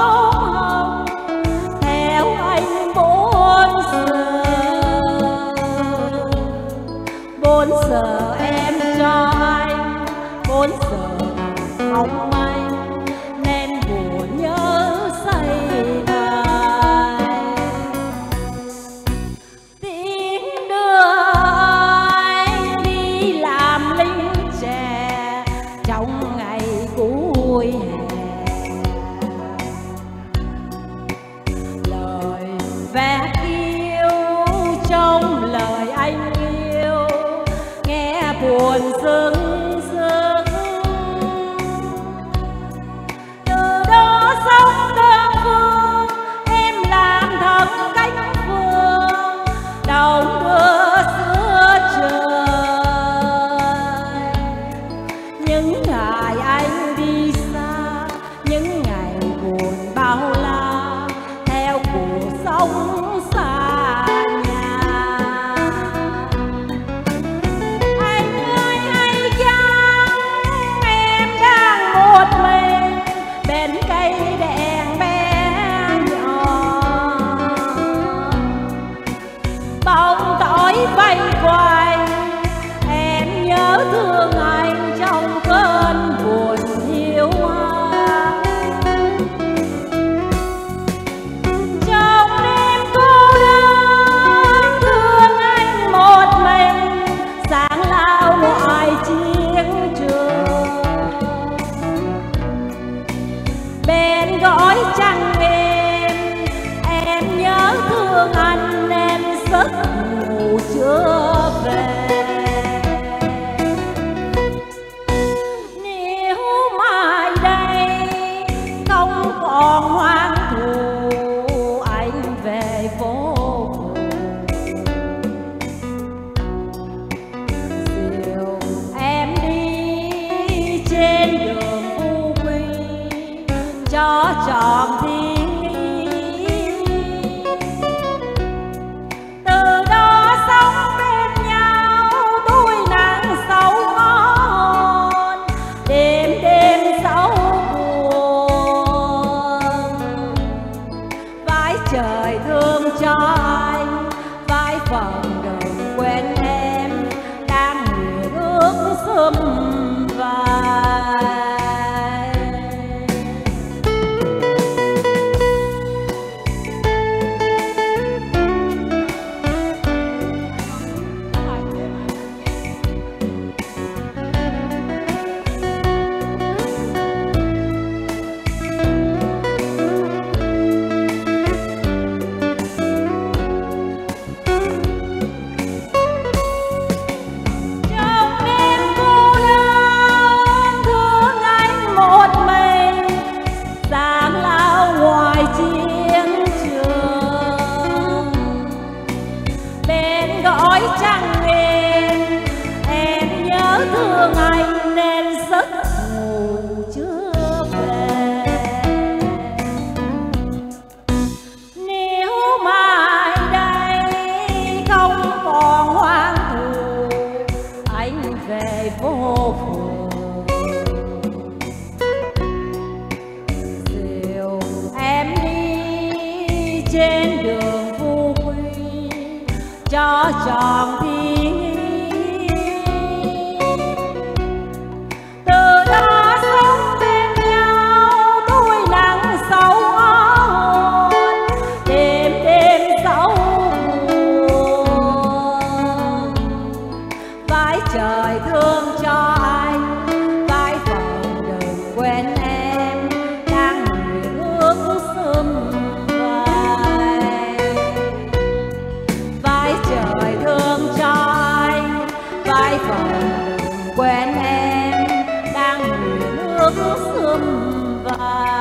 chốn hồng theo anh 4 giờ em cho anh 4 giờ không may nên buồn nhớ say đài tiếng đưa anh đi làm lính trẻ trong ngày cuối hè lời vé yêu trong lời anh yêu nghe buồn dưng dưng từ đó sống đơn phương em làm thầm cánh phương đầu mưa giữa trời những ngày anh đi xa những ngày buồn bao la theo cuộc sống xa nhà anh ơi hay chăng em đang một mình bên cây đèn bé nhỏ bóng tối vây quanh em nhớ thương anh trong cơn buồn hiu hắt trong đêm cô đơn thương anh một mình sáng lao ngoài chiến trường bên gói trăng em nhớ thương anh nên giấc ngủ chưa về nếu mai đây không còn hoang thù anh về phố phường dìu em đi trên đường Phú Quý cho trọn thiên ý từ đó sống bên nhau đuôi nắng sâu ngon đêm đêm sâu buồn vái trời thương cho anh vái phần đừng quên em đang nguyện ước sớm vai trong đêm cô đơn thương anh một mình sáng lao ngoài chiến trường bên gói trăng em nhớ thương anh nên giấc ngủ chưa về nếu mai đây không còn hoang thù anh về phố phường dìu em đi trên đường Phú Quý cho trọn thiên ý từ đó sống bên nhau đuôi nắng sâu hôn đêm đêm sâu buồn vái trời thương cho anh vái phần đừng quên em đang nguyện ước sớm vai vái trời thương cho anh vái phần đừng quên em đang nguyện ước sớm vai